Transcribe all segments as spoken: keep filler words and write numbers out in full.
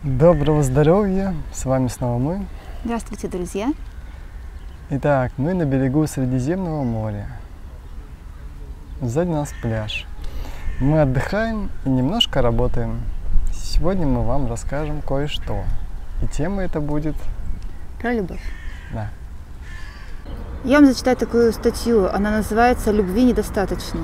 Доброго здоровья! С вами снова мы. Здравствуйте, друзья! Итак, мы на берегу Средиземного моря. Сзади нас пляж. Мы отдыхаем и немножко работаем. Сегодня мы вам расскажем кое-что. И тема это будет... Про любовь. Да. Я вам зачитаю такую статью. Она называется «Любви недостаточно».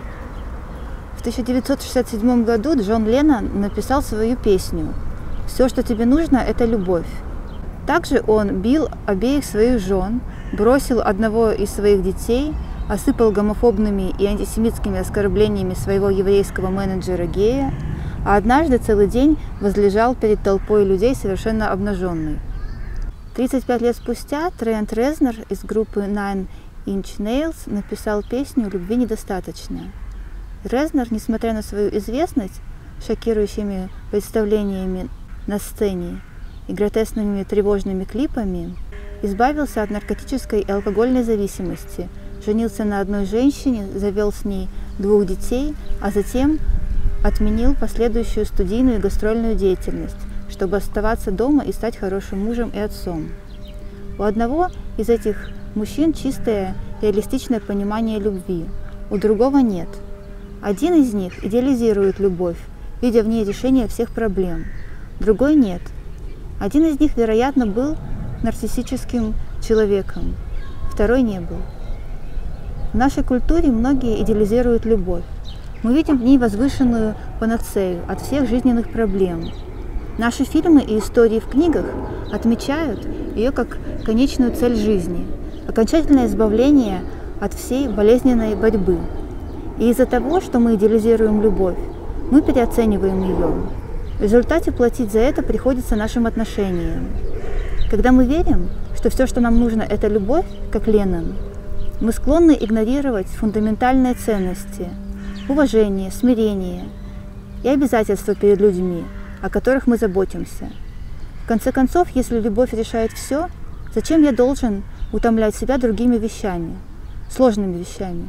В тысяча девятьсот шестьдесят седьмом году Джон Леннон написал свою песню «Все, что тебе нужно, это любовь». Также он бил обеих своих жен, бросил одного из своих детей, осыпал гомофобными и антисемитскими оскорблениями своего еврейского менеджера гея, а однажды целый день возлежал перед толпой людей совершенно обнаженный. тридцать пять лет спустя Трент Резнор из группы Nine Inch Nails написал песню «Любви недостаточно». Резнор, несмотря на свою известность шокирующими представлениями на сцене и гротескными тревожными клипами, избавился от наркотической и алкогольной зависимости, женился на одной женщине, завел с ней двух детей, а затем отменил последующую студийную и гастрольную деятельность, чтобы оставаться дома и стать хорошим мужем и отцом. У одного из этих мужчин чистое, реалистичное понимание любви, у другого нет. Один из них идеализирует любовь, видя в ней решение всех проблем, другой нет. Один из них, вероятно, был нарциссическим человеком, второй не был. В нашей культуре многие идеализируют любовь. Мы видим в ней возвышенную панацею от всех жизненных проблем. Наши фильмы и истории в книгах отмечают ее как конечную цель жизни, окончательное избавление от всей болезненной борьбы. И из-за того, что мы идеализируем любовь, мы переоцениваем ее. В результате платить за это приходится нашим отношениям. Когда мы верим, что все, что нам нужно, это любовь, как Леннон, мы склонны игнорировать фундаментальные ценности, уважение, смирение и обязательства перед людьми, о которых мы заботимся. В конце концов, если любовь решает все, зачем я должен утомлять себя другими вещами, сложными вещами?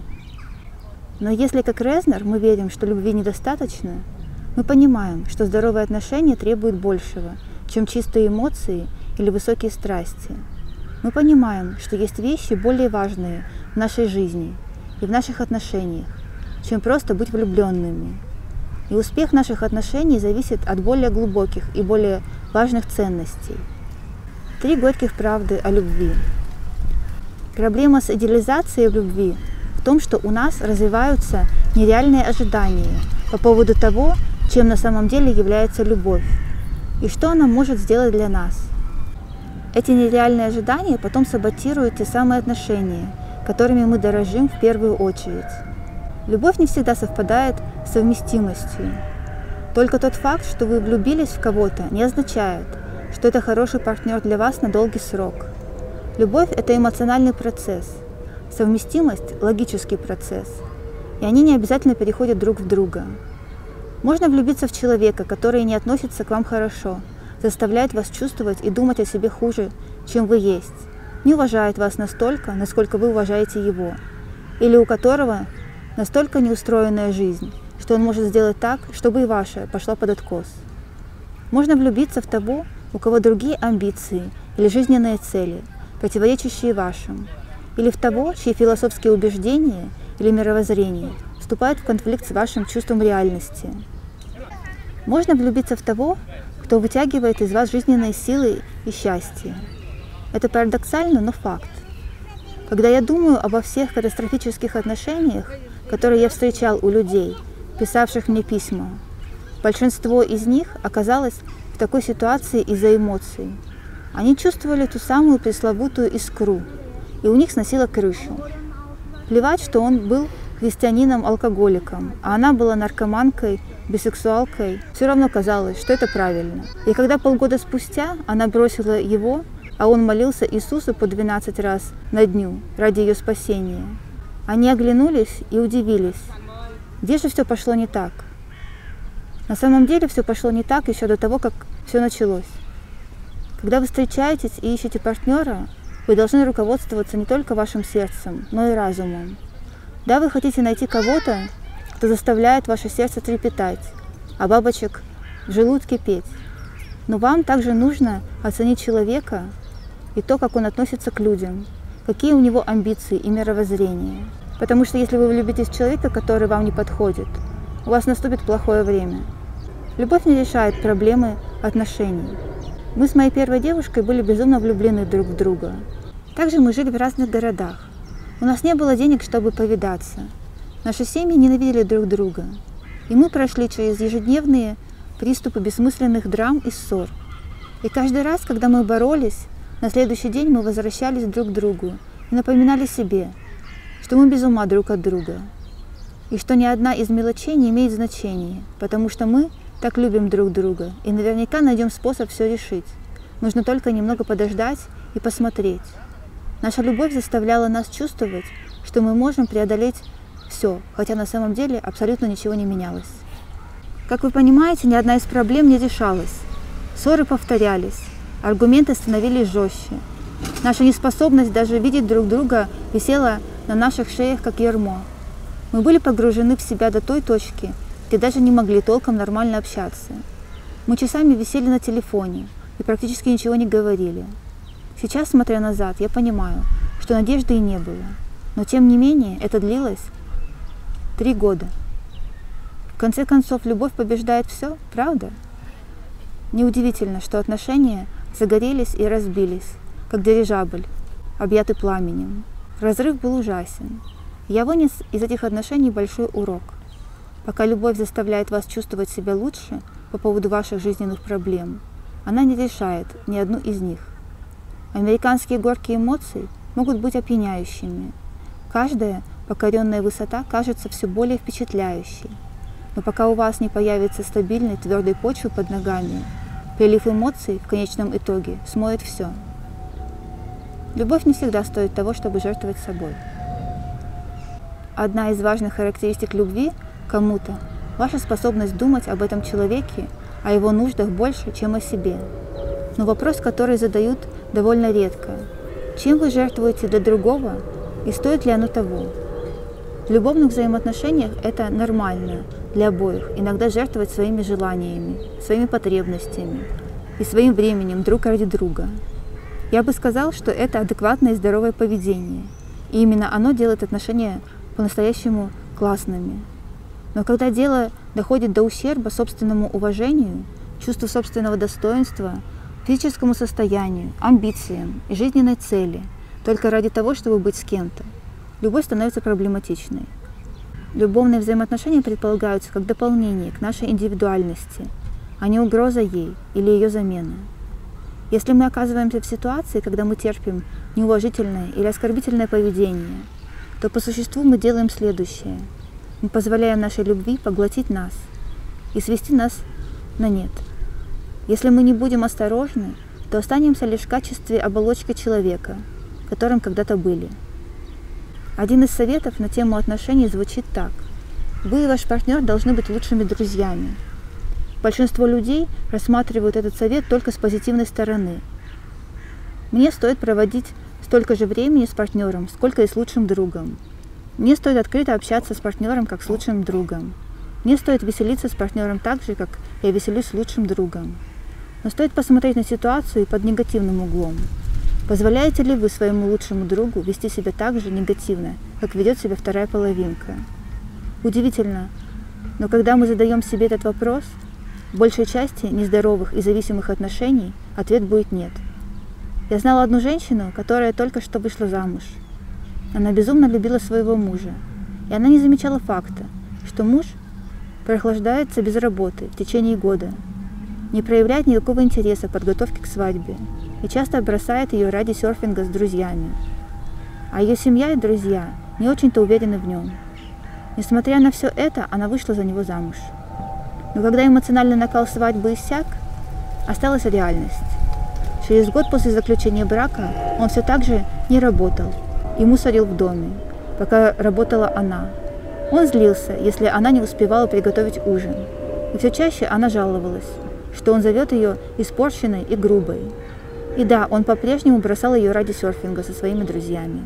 Но если, как Резнор, мы верим, что любви недостаточно, мы понимаем, что здоровые отношения требуют большего, чем чистые эмоции или высокие страсти. Мы понимаем, что есть вещи более важные в нашей жизни и в наших отношениях, чем просто быть влюбленными. И успех наших отношений зависит от более глубоких и более важных ценностей. Три горьких правды о любви. Проблема с идеализацией в любви в том, что у нас развиваются нереальные ожидания по поводу того, чем на самом деле является любовь, и что она может сделать для нас. Эти нереальные ожидания потом саботируют те самые отношения, которыми мы дорожим в первую очередь. Любовь не всегда совпадает с совместимостью. Только тот факт, что вы влюбились в кого-то, не означает, что это хороший партнер для вас на долгий срок. Любовь – это эмоциональный процесс, совместимость – логический процесс, и они не обязательно переходят друг в друга. Можно влюбиться в человека, который не относится к вам хорошо, заставляет вас чувствовать и думать о себе хуже, чем вы есть, не уважает вас настолько, насколько вы уважаете его, или у которого настолько неустроенная жизнь, что он может сделать так, чтобы и ваша пошла под откос. Можно влюбиться в того, у кого другие амбиции или жизненные цели, противоречащие вашим, или в того, чьи философские убеждения или мировоззрение вступают в конфликт с вашим чувством реальности. Можно влюбиться в того, кто вытягивает из вас жизненные силы и счастье. Это парадоксально, но факт. Когда я думаю обо всех катастрофических отношениях, которые я встречал у людей, писавших мне письма, большинство из них оказалось в такой ситуации из-за эмоций. Они чувствовали ту самую пресловутую искру, и у них сносило крышу. Плевать, что он был христианином-алкоголиком, а она была наркоманкой, бисексуалкой, все равно казалось, что это правильно. И когда полгода спустя она бросила его, а он молился Иисусу по двенадцать раз на дню ради ее спасения, они оглянулись и удивились, где же все пошло не так. На самом деле все пошло не так еще до того, как все началось. Когда вы встречаетесь и ищете партнера, вы должны руководствоваться не только вашим сердцем, но и разумом. Да, вы хотите найти кого-то, кто заставляет ваше сердце трепетать, а бабочек в желудке петь. Но вам также нужно оценить человека и то, как он относится к людям, какие у него амбиции и мировоззрение. Потому что если вы влюбитесь в человека, который вам не подходит, у вас наступит плохое время. Любовь не решает проблемы отношений. Мы с моей первой девушкой были безумно влюблены друг в друга. Также мы жили в разных городах. У нас не было денег, чтобы повидаться. Наши семьи ненавидели друг друга. И мы прошли через ежедневные приступы бессмысленных драм и ссор. И каждый раз, когда мы боролись, на следующий день мы возвращались друг к другу и напоминали себе, что мы без ума друг от друга. И что ни одна из мелочей не имеет значения, потому что мы так любим друг друга и наверняка найдем способ все решить. Нужно только немного подождать и посмотреть. Наша любовь заставляла нас чувствовать, что мы можем преодолеть все, хотя на самом деле абсолютно ничего не менялось. Как вы понимаете, ни одна из проблем не решалась. Ссоры повторялись, аргументы становились жестче. Наша неспособность даже видеть друг друга висела на наших шеях, как ярмо. Мы были погружены в себя до той точки, где даже не могли толком нормально общаться. Мы часами висели на телефоне и практически ничего не говорили. Сейчас, смотря назад, я понимаю, что надежды и не было. Но тем не менее, это длилось три года. В конце концов, любовь побеждает все, правда? Неудивительно, что отношения загорелись и разбились, как дирижабль, объятый пламенем. Разрыв был ужасен. Я вынес из этих отношений большой урок. Пока любовь заставляет вас чувствовать себя лучше по поводу ваших жизненных проблем, она не решает ни одну из них. Американские горки эмоций могут быть опьяняющими. Каждая покоренная высота кажется все более впечатляющей. Но пока у вас не появится стабильной твердой почвы под ногами, прилив эмоций в конечном итоге смоет все. Любовь не всегда стоит того, чтобы жертвовать собой. Одна из важных характеристик любви к кому-то – ваша способность думать об этом человеке, о его нуждах больше, чем о себе. Но вопрос, который задают довольно редко – чем вы жертвуете для другого и стоит ли оно того? В любовных взаимоотношениях это нормально для обоих иногда жертвовать своими желаниями, своими потребностями и своим временем друг ради друга. Я бы сказал, что это адекватное и здоровое поведение, и именно оно делает отношения по-настоящему классными. Но когда дело доходит до ущерба собственному уважению, чувству собственного достоинства, физическому состоянию, амбициям и жизненной цели, только ради того, чтобы быть с кем-то, любовь становится проблематичной. Любовные взаимоотношения предполагаются как дополнение к нашей индивидуальности, а не угроза ей или ее замена. Если мы оказываемся в ситуации, когда мы терпим неуважительное или оскорбительное поведение, то по существу мы делаем следующее. Мы позволяем нашей любви поглотить нас и свести нас на нет. Если мы не будем осторожны, то останемся лишь в качестве оболочки человека, которым когда-то были. Один из советов на тему отношений звучит так. Вы и ваш партнер должны быть лучшими друзьями. Большинство людей рассматривают этот совет только с позитивной стороны. Мне стоит проводить столько же времени с партнером, сколько и с лучшим другом. Мне стоит открыто общаться с партнером, как с лучшим другом. Мне стоит веселиться с партнером так же, как я веселюсь с лучшим другом. Но стоит посмотреть на ситуацию под негативным углом. Позволяете ли вы своему лучшему другу вести себя так же негативно, как ведет себя вторая половинка? Удивительно, но когда мы задаем себе этот вопрос, в большей части нездоровых и зависимых отношений ответ будет нет. Я знала одну женщину, которая только что вышла замуж. Она безумно любила своего мужа, и она не замечала факта, что муж прохлаждается без работы в течение года, не проявляет никакого интереса к подготовке к свадьбе и часто бросает ее ради серфинга с друзьями. А ее семья и друзья не очень-то уверены в нем. Несмотря на все это, она вышла за него замуж. Но когда эмоциональный накал свадьбы иссяк, осталась реальность. Через год после заключения брака он все так же не работал и мусорил в доме, пока работала она. Он злился, если она не успевала приготовить ужин. И все чаще она жаловалась, что он зовет ее испорченной и грубой. И да, он по-прежнему бросал ее ради серфинга со своими друзьями.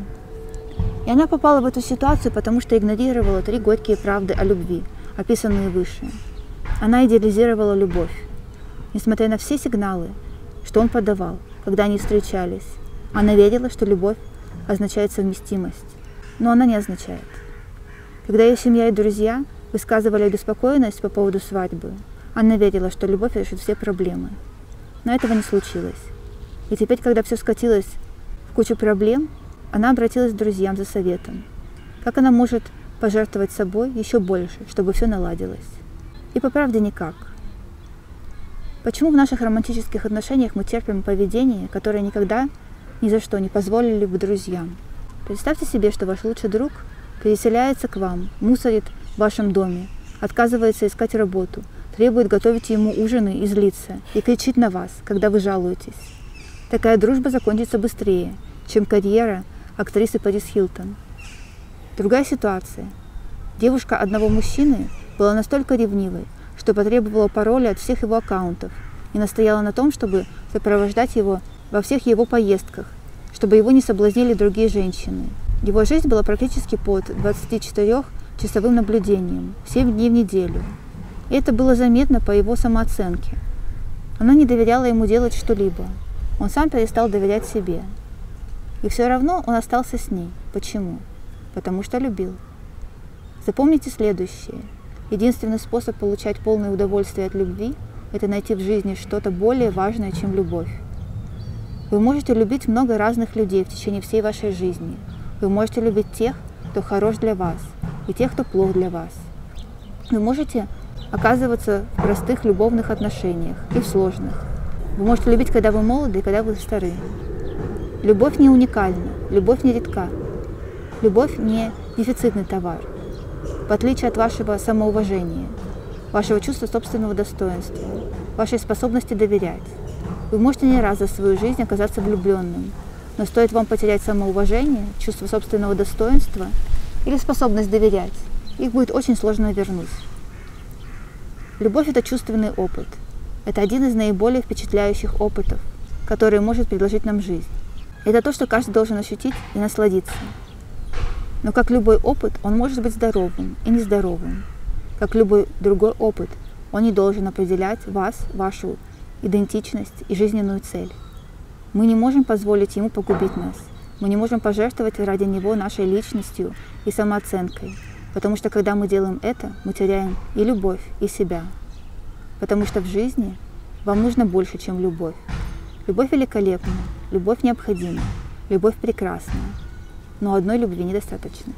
И она попала в эту ситуацию, потому что игнорировала три горькие правды о любви, описанные выше. Она идеализировала любовь. Несмотря на все сигналы, что он подавал, когда они встречались, она верила, что любовь означает совместимость. Но она не означает. Когда ее семья и друзья высказывали обеспокоенность по поводу свадьбы, она верила, что любовь решит все проблемы. Но этого не случилось. И теперь, когда все скатилось в кучу проблем, она обратилась к друзьям за советом. Как она может пожертвовать собой еще больше, чтобы все наладилось? И по правде никак. Почему в наших романтических отношениях мы терпим поведение, которое никогда ни за что не позволили бы друзьям? Представьте себе, что ваш лучший друг переселяется к вам, мусорит в вашем доме, отказывается искать работу, требует готовить ему ужины и злится, и кричит на вас, когда вы жалуетесь. Такая дружба закончится быстрее, чем карьера актрисы Пэрис Хилтон. Другая ситуация. Девушка одного мужчины была настолько ревнивой, что потребовала пароля от всех его аккаунтов и настояла на том, чтобы сопровождать его во всех его поездках, чтобы его не соблазнили другие женщины. Его жизнь была практически под двадцатичетырёхчасовым наблюдением, семь дней в неделю. И это было заметно по его самооценке. Она не доверяла ему делать что-либо. Он сам перестал доверять себе. И все равно он остался с ней. Почему? Потому что любил. Запомните следующее. Единственный способ получать полное удовольствие от любви – это найти в жизни что-то более важное, чем любовь. Вы можете любить много разных людей в течение всей вашей жизни. Вы можете любить тех, кто хорош для вас, и тех, кто плох для вас. Вы можете оказываться в простых любовных отношениях и в сложных. Вы можете любить, когда вы молоды и когда вы стары. Любовь не уникальна, любовь не редка. Любовь не дефицитный товар. В отличие от вашего самоуважения, вашего чувства собственного достоинства, вашей способности доверять. Вы можете не раз за свою жизнь оказаться влюбленным, но стоит вам потерять самоуважение, чувство собственного достоинства или способность доверять, их будет очень сложно вернуть. Любовь – это чувственный опыт. Это один из наиболее впечатляющих опытов, который может предложить нам жизнь. Это то, что каждый должен ощутить и насладиться. Но как любой опыт, он может быть здоровым и нездоровым. Как любой другой опыт, он не должен определять вас, вашу идентичность и жизненную цель. Мы не можем позволить ему погубить нас. Мы не можем пожертвовать ради него нашей личностью и самооценкой. Потому что когда мы делаем это, мы теряем и любовь, и себя. Потому что в жизни вам нужно больше, чем любовь. Любовь великолепна, любовь необходима, любовь прекрасна. Но одной любви недостаточно.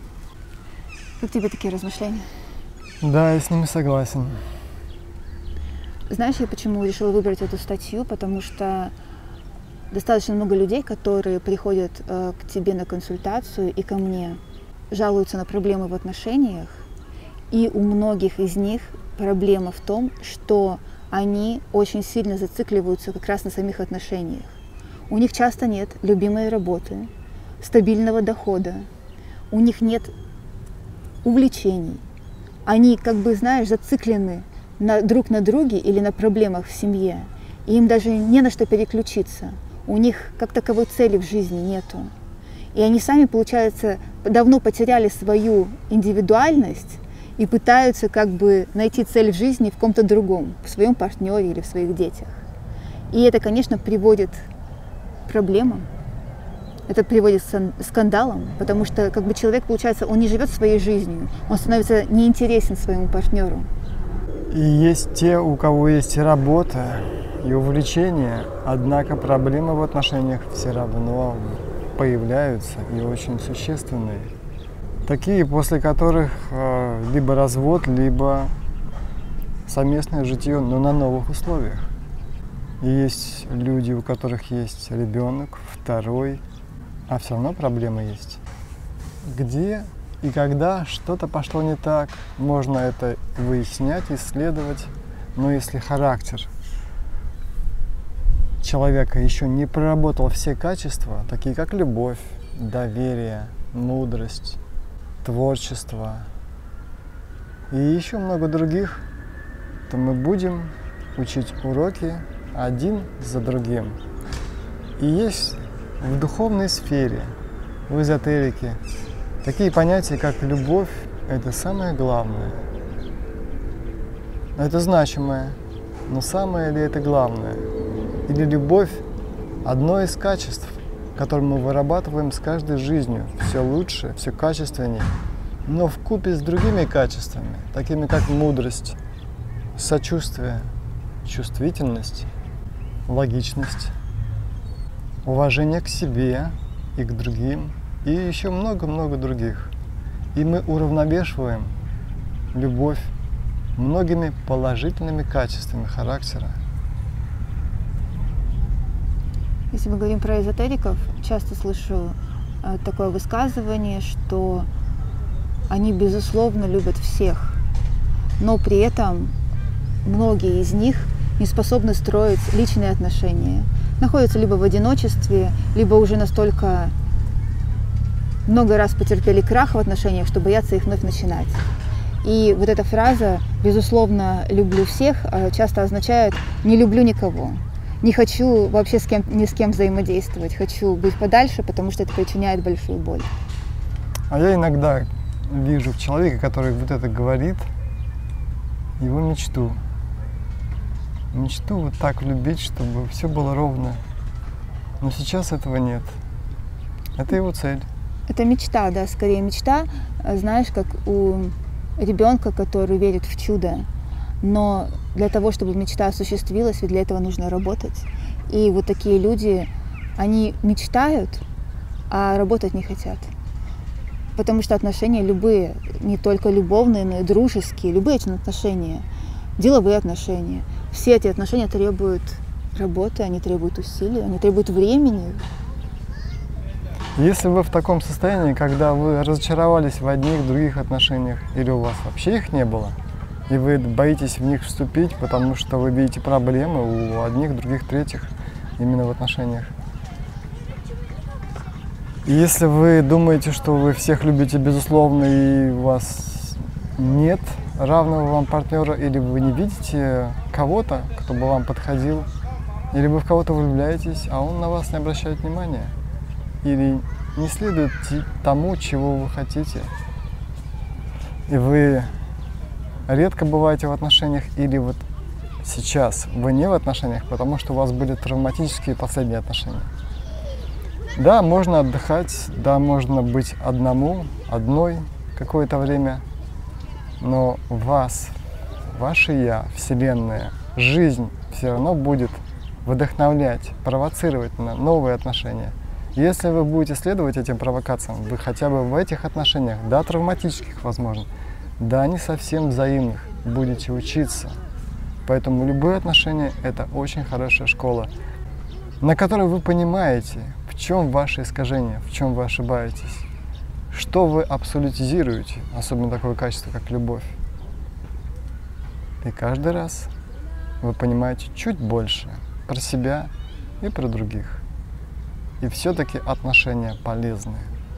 Как тебе такие размышления? Да, я с ними согласен. Знаешь, я почему решила выбрать эту статью? Потому что достаточно много людей, которые приходят э, к тебе на консультацию и ко мне, жалуются на проблемы в отношениях. И у многих из них проблема в том, что они очень сильно зацикливаются как раз на самих отношениях. У них часто нет любимой работы, стабильного дохода, у них нет увлечений. Они, как бы, знаешь, зациклены на, друг на друге или на проблемах в семье, и им даже не на что переключиться. У них как таковой цели в жизни нету. И они сами, получается, давно потеряли свою индивидуальность и пытаются как бы найти цель в жизни в ком-то другом, в своем партнере или в своих детях. И это, конечно, приводит к проблемам. Это приводит к скандалам, потому что как бы человек, получается, он не живет своей жизнью, он становится неинтересен своему партнеру. И есть те, у кого есть и работа, и увлечения, однако проблемы в отношениях все равно появляются и очень существенные. Такие, после которых э, либо развод, либо совместное житье, но на новых условиях. И есть люди, у которых есть ребенок, второй, а все равно проблемы есть. Где и когда что-то пошло не так, можно это выяснять, исследовать, но если характер человека еще не проработал все качества, такие как любовь, доверие, мудрость, творчество и еще много других, то мы будем учить уроки один за другим. И есть в духовной сфере, в эзотерике, такие понятия, как любовь, это самое главное. Это значимое. Но самое ли это главное? Или любовь – одно из качеств, которое мы вырабатываем с каждой жизнью, все лучше, все качественнее, но вкупе с другими качествами, такими как мудрость, сочувствие, чувствительность, логичность, уважение к себе и к другим, и еще много-много других. И мы уравновешиваем любовь многими положительными качествами характера. Если мы говорим про эзотериков, часто слышу э, такое высказывание, что они, безусловно, любят всех, но при этом многие из них не способны строить личные отношения, находятся либо в одиночестве, либо уже настолько много раз потерпели крах в отношениях, что боятся их вновь начинать. И вот эта фраза «безусловно, люблю всех» часто означает «не люблю никого». Не хочу вообще с кем, ни с кем взаимодействовать, хочу быть подальше, потому что это причиняет большую боль. А я иногда вижу человека, который вот это говорит, его мечту. Мечту вот так любить, чтобы все было ровно. Но сейчас этого нет. Это его цель. Это мечта, да, скорее мечта, знаешь, как у ребенка, который верит в чудо. Но для того, чтобы мечта осуществилась, ведь для этого нужно работать. И вот такие люди, они мечтают, а работать не хотят. Потому что отношения любые, не только любовные, но и дружеские, любые отношения, деловые отношения, все эти отношения требуют работы, они требуют усилий, они требуют времени. Если вы в таком состоянии, когда вы разочаровались в одних, других отношениях, или у вас вообще их не было, и вы боитесь в них вступить, потому что вы видите проблемы у одних, других, третьих именно в отношениях. И если вы думаете, что вы всех любите безусловно, и у вас нет равного вам партнера, или вы не видите кого-то, кто бы вам подходил, или вы в кого-то влюбляетесь, а он на вас не обращает внимания, или не следует тому, чего вы хотите, и вы редко бываете в отношениях, или вот сейчас вы не в отношениях, потому что у вас были травматические последние отношения. Да, можно отдыхать, да, можно быть одному, одной какое-то время, но вас, ваше «я», Вселенная, жизнь все равно будет вдохновлять, провоцировать на новые отношения. Если вы будете следовать этим провокациям, вы хотя бы в этих отношениях, да, травматических, возможно, да, не совсем взаимных, будете учиться. Поэтому любые отношения – это очень хорошая школа, на которой вы понимаете, в чем ваши искажения, в чем вы ошибаетесь, что вы абсолютизируете, особенно такое качество, как любовь. И каждый раз вы понимаете чуть больше про себя и про других. И все-таки отношения полезны,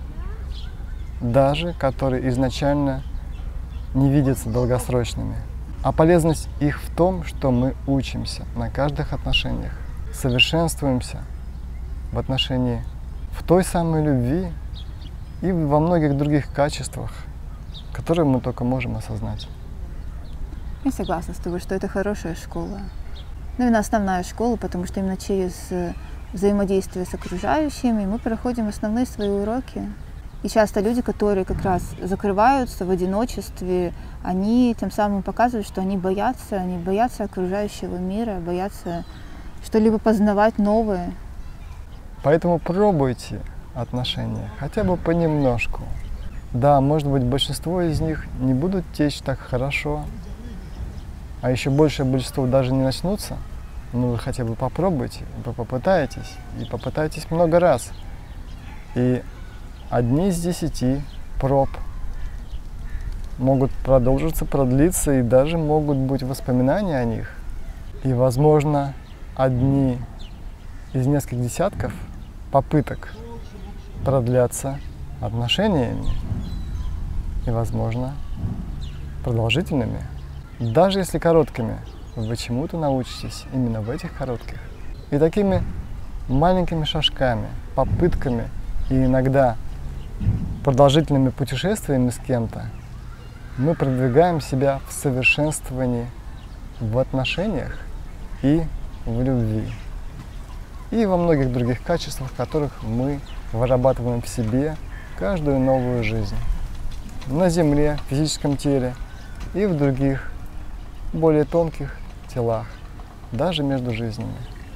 даже которые изначально не видятся долгосрочными. А полезность их в том, что мы учимся на каждых отношениях, совершенствуемся в отношении, в той самой любви и во многих других качествах, которые мы только можем осознать. Я согласна с тобой, что это хорошая школа. Ну, именно основная школа, потому что именно через взаимодействие с окружающими мы проходим основные свои уроки. И часто люди, которые как раз закрываются в одиночестве, они тем самым показывают, что они боятся, они боятся окружающего мира, боятся что-либо познавать новое. Поэтому пробуйте отношения, хотя бы понемножку. Да, может быть, большинство из них не будут течь так хорошо, а еще большее большинство даже не начнутся, но вы хотя бы попробуйте, вы попытаетесь, и попытайтесь много раз. И одни из десяти проб могут продолжиться, продлиться, и даже могут быть воспоминания о них. И, возможно, одни из нескольких десятков попыток продлятся отношениями и, возможно, продолжительными. Даже если короткими, вы чему-то научитесь именно в этих коротких. И такими маленькими шажками, попытками и иногда продолжительными путешествиями с кем-то мы продвигаем себя в совершенствовании в отношениях и в любви. И во многих других качествах, которых мы вырабатываем в себе каждую новую жизнь. На земле, в физическом теле и в других, более тонких телах, даже между жизнями.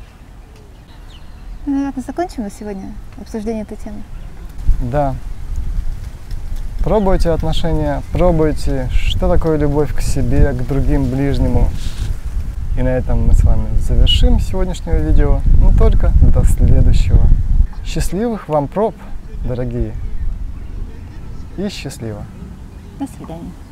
Ну, наверное, закончим на сегодня обсуждение этой темы. Да. Пробуйте отношения, пробуйте, что такое любовь к себе, к другим, ближнему. И на этом мы с вами завершим сегодняшнее видео, но только до следующего. Счастливых вам проб, дорогие, и счастливо. До свидания.